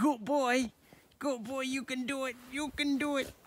Good boy. Good boy, you can do it. You can do it.